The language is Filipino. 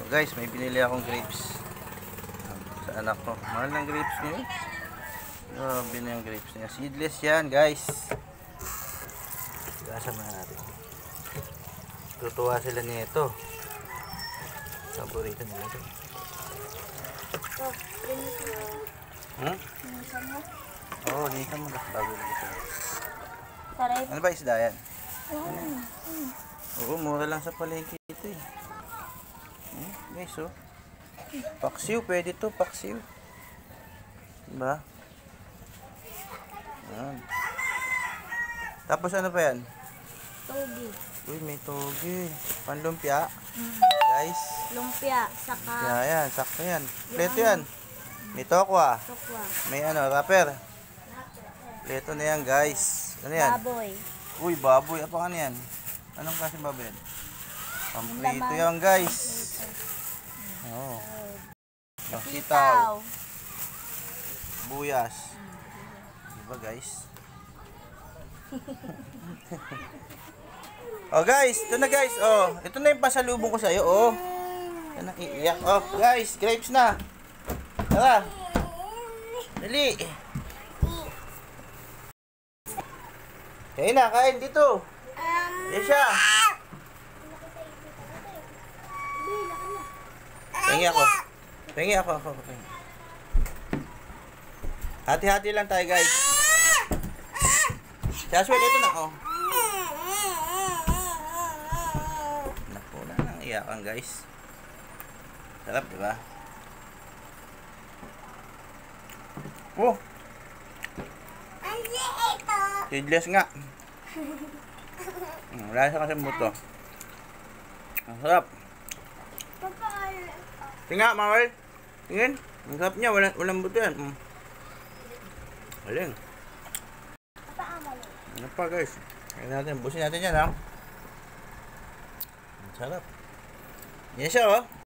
Guys, may binili akong grapes sa anak ko. Mahal ng grapes niya. Grabe na yung grapes niya. Seedless yan, guys. Kasama natin. Tutuwa sila nito. Paborito nila ito. Oo, linisan mo na. Bago linisan. Ano ba isda yan? Oo, mura lang sa palengke ito eh. Guys, oh. Paksiw, pwede to, paksiw. Diba? Ayan. Tapos ano pa yan? Togi. Uy, may togi. Panlumpia. Guys. Lumpia, saka Yan, sakto yan. Pleto yan. May tokwa. tokwa. May ano, wrapper. Pleto na yan, guys. Ano yan? Baboy. Uy, baboy. Apa ka na yan? Anong klase baboy yan? Pamprito yan, guys. Oo. Sitaw. Buyas. Diba, guys? Oh, guys. Ito na, guys. Oh, ito na yung pasalubong ko sa'yo, oh. Yan ang iiyak. Oh, guys. Grapes na. Tara. Dali. Kain na, kain dito. Yan siya. Pengi ako. Pengi ako. Hati-hati lang tayo, guys. Joshua, ito na, oh. Naku na, nang iyakan, guys. Sarap, diba? Oh! Seedless nga. Wala siya kasi buto. Ang sarap. Tingnan, Mawel. Tingin. Ang sarap niya. Walang buto yan. Galing. Ano pa, guys? Kaya natin. Busin natin yan, ha? Ang sarap. Yan siya, oh.